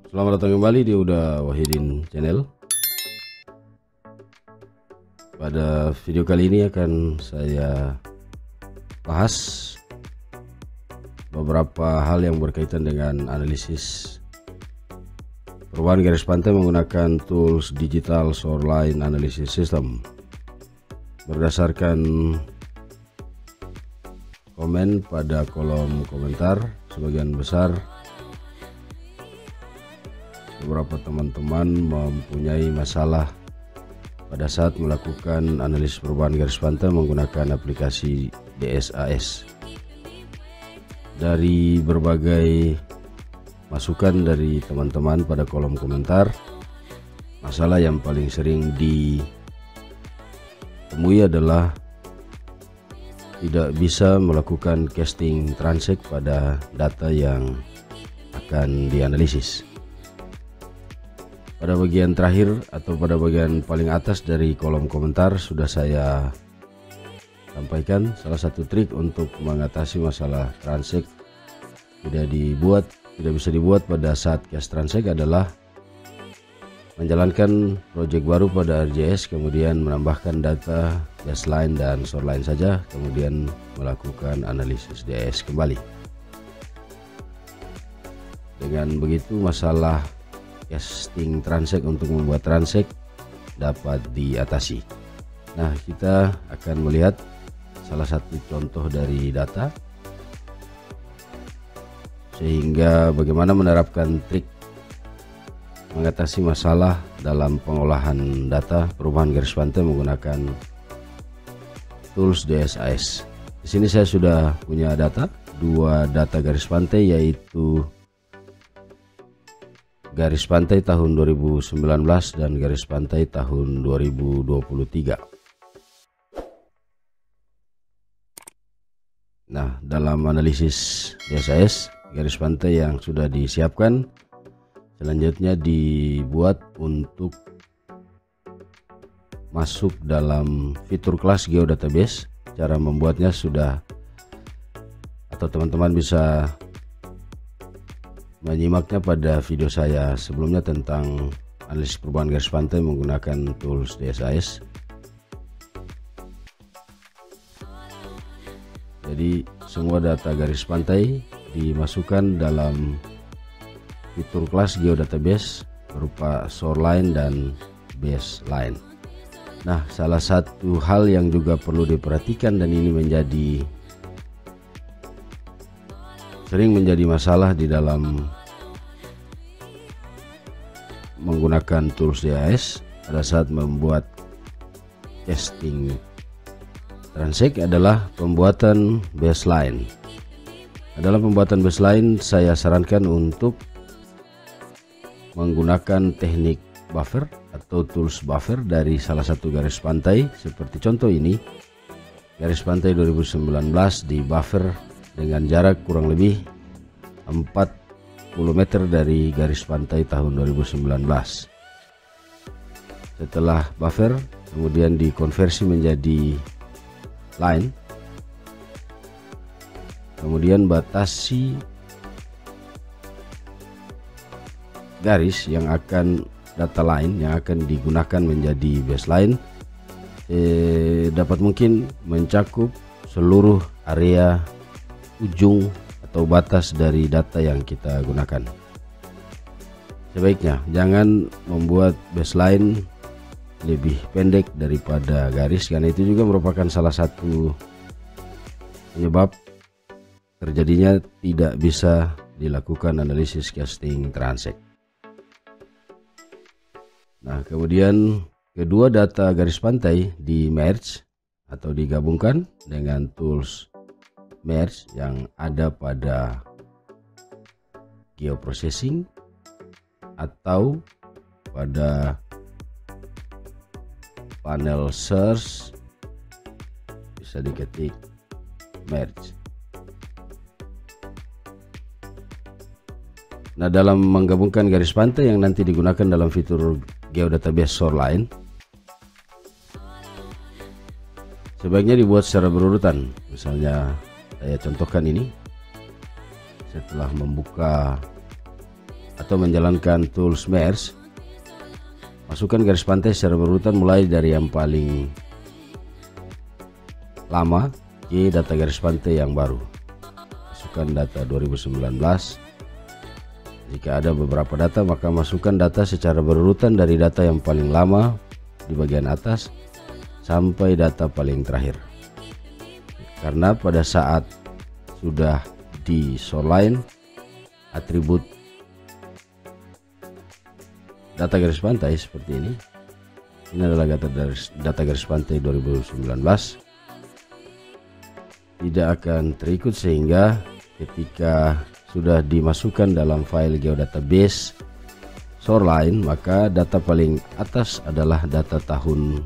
Selamat datang kembali di Uda Wahidin Channel. Pada video kali ini akan saya bahas beberapa hal yang berkaitan dengan analisis perubahan garis pantai menggunakan tools digital shoreline analysis system. Berdasarkan komen pada kolom komentar, sebagian besar beberapa teman-teman mempunyai masalah pada saat melakukan analisis perubahan garis pantai menggunakan aplikasi DSAS. Dari berbagai masukan dari teman-teman pada kolom komentar, masalah yang paling sering ditemui adalah tidak bisa melakukan casting transact pada data yang akan dianalisis. Pada bagian terakhir atau pada bagian paling atas dari kolom komentar sudah saya sampaikan salah satu trik untuk mengatasi masalah transact tidak bisa dibuat pada saat cash transact adalah menjalankan project baru pada ArcGIS, kemudian menambahkan data baseline dan shoreline saja, kemudian melakukan analisis DAS kembali. Dengan begitu masalah casting transact untuk membuat transact dapat diatasi. Nah, kita akan melihat salah satu contoh dari data sehingga bagaimana menerapkan trik mengatasi masalah dalam pengolahan data perubahan garis pantai menggunakan tools DSAS. Di sini saya sudah punya dua data garis pantai, yaitu garis pantai tahun 2019 dan garis pantai tahun 2023. Nah, dalam analisis DSAS, garis pantai yang sudah disiapkan selanjutnya dibuat untuk masuk dalam fitur kelas geodatabase. Cara membuatnya sudah, atau teman-teman bisa menyimaknya pada video saya sebelumnya tentang analisis perubahan garis pantai menggunakan tools DSAS. Jadi semua data garis pantai dimasukkan dalam fitur kelas geodatabase berupa shoreline dan baseline. Nah, salah satu hal yang juga perlu diperhatikan dan ini sering menjadi masalah di dalam menggunakan tools DSAS pada saat membuat casting transact adalah pembuatan baseline. Dalam pembuatan baseline saya sarankan untuk menggunakan teknik buffer atau tools buffer dari salah satu garis pantai seperti contoh ini. Garis pantai 2019 di buffer dengan jarak kurang lebih 40 meter dari garis pantai tahun 2019. Setelah buffer kemudian dikonversi menjadi line, kemudian batasi garis yang akan data line yang akan digunakan menjadi baseline dapat mungkin mencakup seluruh area ujung atau batas dari data yang kita gunakan. Sebaiknya jangan membuat baseline lebih pendek daripada garis, karena itu juga merupakan salah satu penyebab terjadinya tidak bisa dilakukan analisis casting transact. Nah, kemudian kedua data garis pantai di merge atau digabungkan dengan tools merge yang ada pada geoprocessing atau pada panel search, bisa diketik merge. Nah, dalam menggabungkan garis pantai yang nanti digunakan dalam fitur geodatabase shoreline, sebaiknya dibuat secara berurutan. Misalnya saya contohkan ini, setelah membuka atau menjalankan tools merge, masukkan garis pantai secara berurutan mulai dari yang paling lama ke data garis pantai yang baru. Masukkan data 2019. Jika ada beberapa data, maka masukkan data secara berurutan dari data yang paling lama di bagian atas sampai data paling terakhir. Karena pada saat sudah di shoreline, atribut data garis pantai seperti ini adalah data garis pantai 2019, tidak akan terikut, sehingga ketika sudah dimasukkan dalam file geodatabase shoreline, maka data paling atas adalah data tahun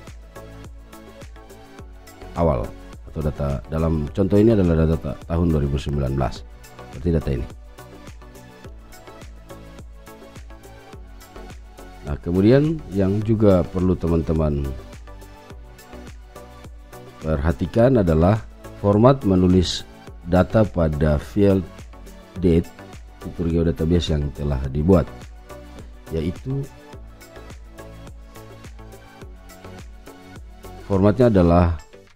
awal, atau data dalam contoh ini adalah data tahun 2019 seperti data ini. Nah, kemudian yang juga perlu teman-teman perhatikan adalah format menulis data pada field date fitur geodatabase yang telah dibuat, yaitu formatnya adalah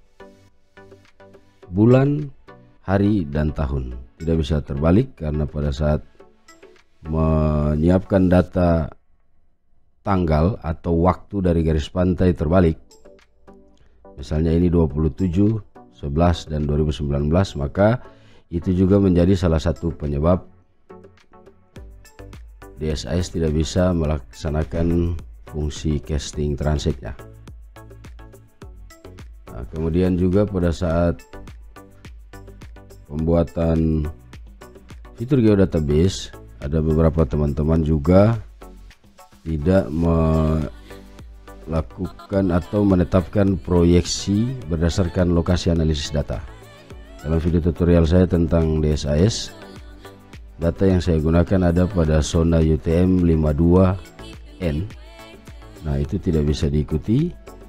bulan, hari, dan tahun. Tidak bisa terbalik, karena pada saat menyiapkan data tanggal atau waktu dari garis pantai terbalik, misalnya ini 27, 11, dan 2019, maka itu juga menjadi salah satu penyebab DSIS tidak bisa melaksanakan fungsi casting transact-nya. Nah, kemudian juga pada saat pembuatan fitur geodatabase, ada beberapa teman-teman juga tidak melakukan atau menetapkan proyeksi berdasarkan lokasi analisis data. Dalam video tutorial saya tentang DSIS, data yang saya gunakan ada pada zona UTM 52N. Nah, itu tidak bisa diikuti,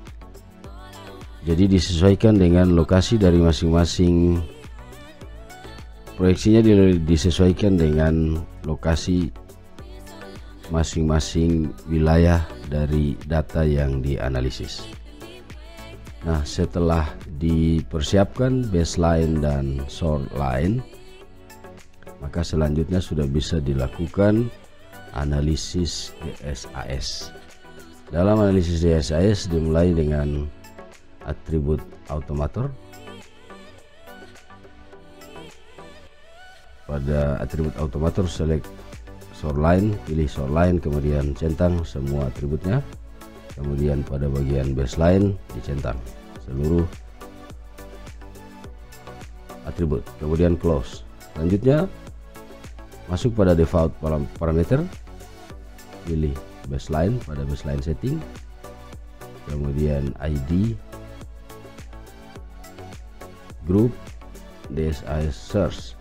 jadi disesuaikan dengan lokasi dari masing-masing. Proyeksinya disesuaikan dengan lokasi masing-masing wilayah dari data yang dianalisis. Nah, setelah dipersiapkan baseline dan shoreline, maka selanjutnya sudah bisa dilakukan analisis DSIS. Dalam analisis DSIS dimulai dengan atribut automator. Pada atribut automator, select shoreline, pilih shoreline, kemudian centang semua atributnya. Kemudian pada bagian baseline dicentang seluruh atribut, kemudian close. Selanjutnya masuk pada default parameter, pilih baseline pada baseline setting, kemudian ID, group, DSIS search.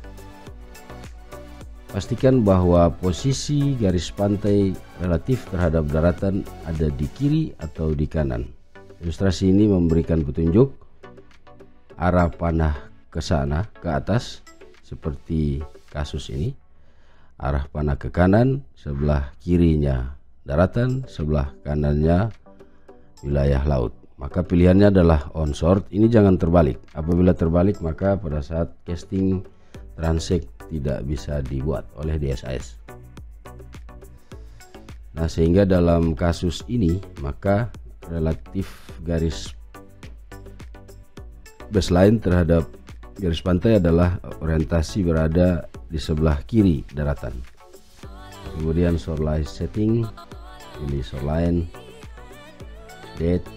Pastikan bahwa posisi garis pantai relatif terhadap daratan ada di kiri atau di kanan. Ilustrasi ini memberikan petunjuk arah panah ke sana, ke atas, seperti kasus ini. Arah panah ke kanan, sebelah kirinya daratan, sebelah kanannya wilayah laut. Maka pilihannya adalah on sort. Ini jangan terbalik. Apabila terbalik, maka pada saat casting transact tidak bisa dibuat oleh DSIS. Nah, sehingga dalam kasus ini maka relatif garis baseline terhadap garis pantai adalah orientasi berada di sebelah kiri daratan. Kemudian shoreline setting, pilih shoreline, date,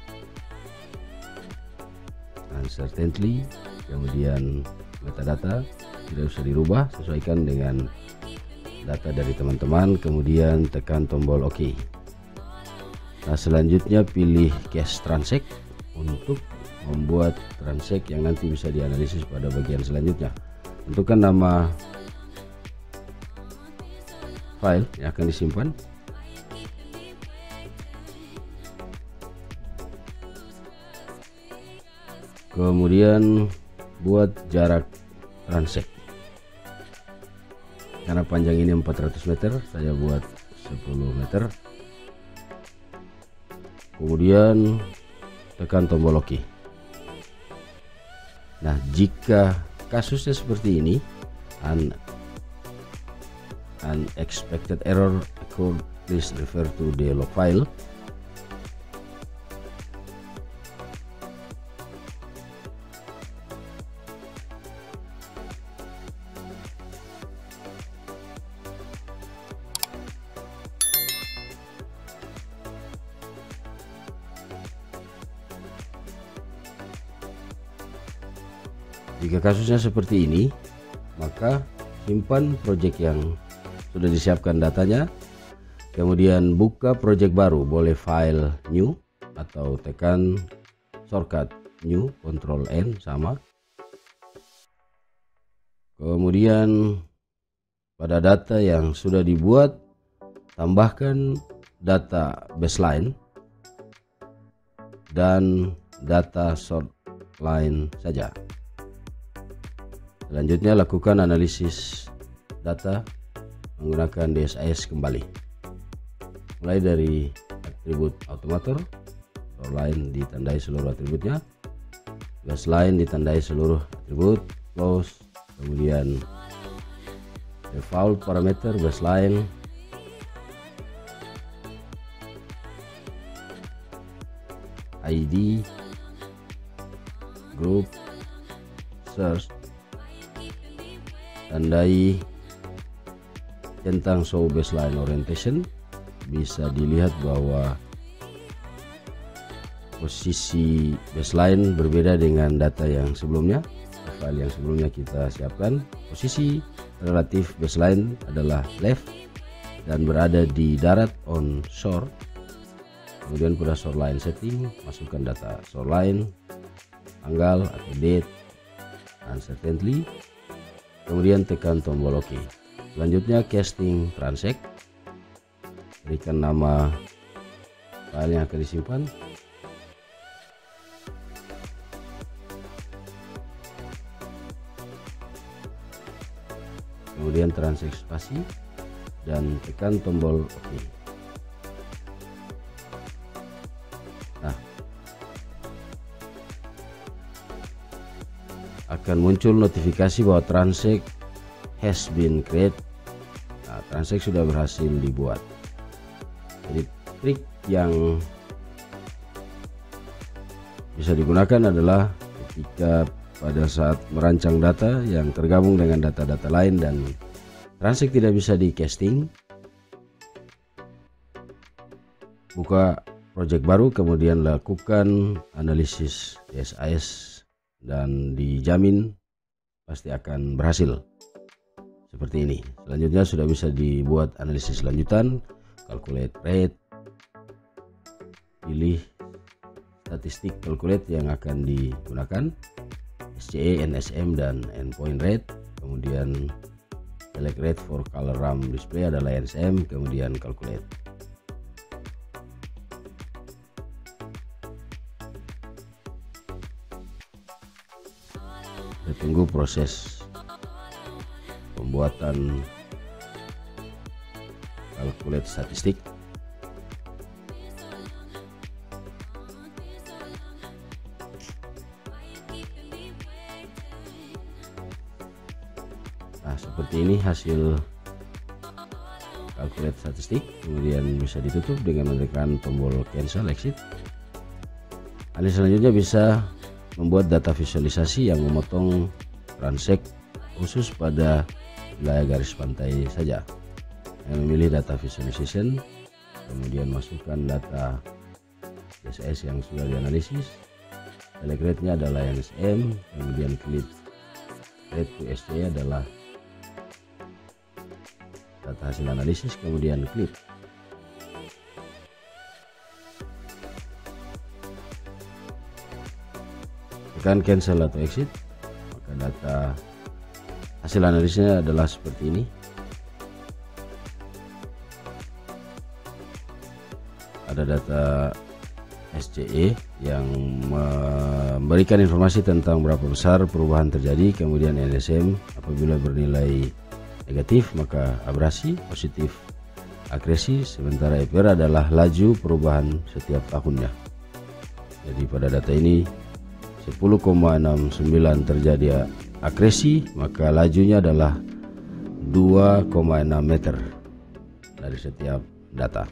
uncertainty, kemudian metadata tidak usah dirubah, sesuaikan dengan data dari teman-teman, kemudian tekan tombol OK. Nah, selanjutnya pilih cache transact untuk membuat transact yang nanti bisa dianalisis pada bagian selanjutnya. Tentukan nama file yang akan disimpan. Kemudian buat jarak transact. Karena panjang ini 400 meter, saya buat 10 meter. Kemudian tekan tombol OK. Nah, jika kasusnya seperti ini, unexpected error occurred, please refer to the log file. Jika kasusnya seperti ini, maka simpan project yang sudah disiapkan datanya, kemudian buka project baru, boleh file new atau tekan shortcut new, Ctrl N sama. Kemudian pada data yang sudah dibuat, tambahkan data baseline dan data short line saja. Selanjutnya lakukan analisis data menggunakan DSIS kembali. Mulai dari atribut automator, short line ditandai seluruh atributnya, baseline ditandai seluruh atribut, close, kemudian default parameter baseline, ID, group, search, tandai tentang show baseline orientation. Bisa dilihat bahwa posisi baseline berbeda dengan data yang sebelumnya, file yang sebelumnya kita siapkan. Posisi relatif baseline adalah left dan berada di darat on shore. Kemudian pada shore line setting, masukkan data shore line, tanggal atau date, uncertainty, kemudian tekan tombol OK. Selanjutnya casting transact, berikan nama file yang akan disimpan, kemudian transact spasi dan tekan tombol OK. Nah, akan muncul notifikasi bahwa transact has been created. Nah, transact sudah berhasil dibuat. Jadi trik yang bisa digunakan adalah ketika pada saat merancang data yang tergabung dengan data-data lain dan transact tidak bisa di casting, buka project baru, kemudian lakukan analisis DSIS dan dijamin pasti akan berhasil seperti ini. Selanjutnya sudah bisa dibuat analisis lanjutan, calculate rate, pilih statistik calculate yang akan digunakan, SCE, NSM, dan endpoint rate, kemudian select rate for color RAM display adalah NSM, kemudian calculate. Kita tunggu proses pembuatan calculate statistik. Nah, seperti ini hasil calculate statistik. Kemudian bisa ditutup dengan menekan tombol cancel exit. Analisis selanjutnya bisa membuat data visualisasi yang memotong transact khusus pada wilayah garis pantai saja. Yang memilih data visualization, kemudian masukkan data DSIS yang sudah dianalisis. Select rate-nya adalah NSM, kemudian clip rate to SC adalah data hasil analisis, kemudian clip. Tekan cancel atau exit, maka data hasil analisisnya adalah seperti ini. Ada data SCE yang memberikan informasi tentang berapa besar perubahan terjadi, kemudian NSM apabila bernilai negatif maka abrasi, positif akresi, sementara EPR adalah laju perubahan setiap tahunnya. Jadi pada data ini 10,69 terjadi akresi, maka lajunya adalah 2,6 meter dari setiap data.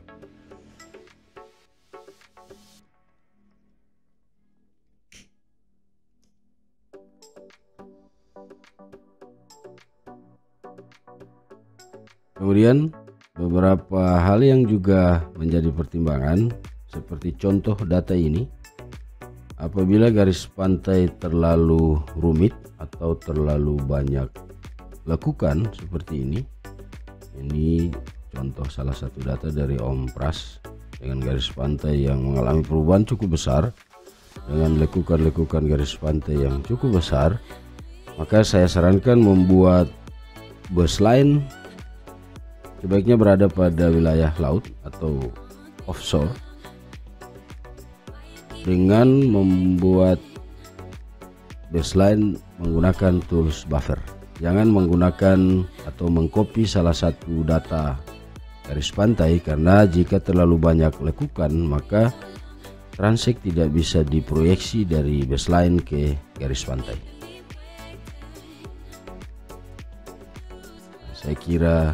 Kemudian beberapa hal yang juga menjadi pertimbangan seperti contoh data ini, apabila garis pantai terlalu rumit atau terlalu banyak lekukan seperti ini contoh salah satu data dari Om Pras dengan garis pantai yang mengalami perubahan cukup besar dengan lekukan-lekukan garis pantai yang cukup besar, maka saya sarankan membuat baseline sebaiknya berada pada wilayah laut atau offshore dengan membuat baseline menggunakan tools buffer. Jangan menggunakan atau mengcopy salah satu data garis pantai, karena jika terlalu banyak lekukan maka transect tidak bisa diproyeksi dari baseline ke garis pantai. Saya kira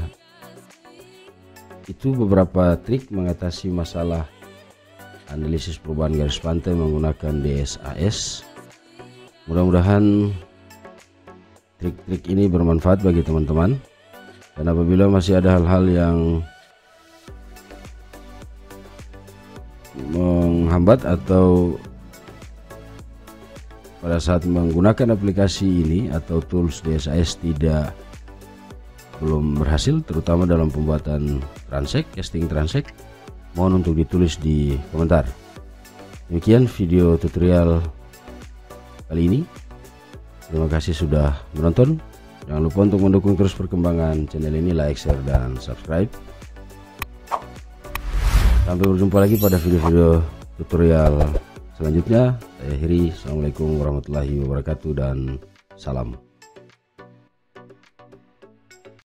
itu beberapa trik mengatasi masalah analisis perubahan garis pantai menggunakan DSAS. Mudah-mudahan trik-trik ini bermanfaat bagi teman-teman, dan apabila masih ada hal-hal yang menghambat atau pada saat menggunakan aplikasi ini atau tools DSAS belum berhasil, terutama dalam pembuatan transect, casting transect, mohon untuk ditulis di komentar. Demikian video tutorial kali ini. Terima kasih sudah menonton. Jangan lupa untuk mendukung terus perkembangan channel ini, like, share, dan subscribe. Sampai berjumpa lagi pada video-video tutorial selanjutnya. Saya akhiri. Assalamualaikum warahmatullahi wabarakatuh dan salam.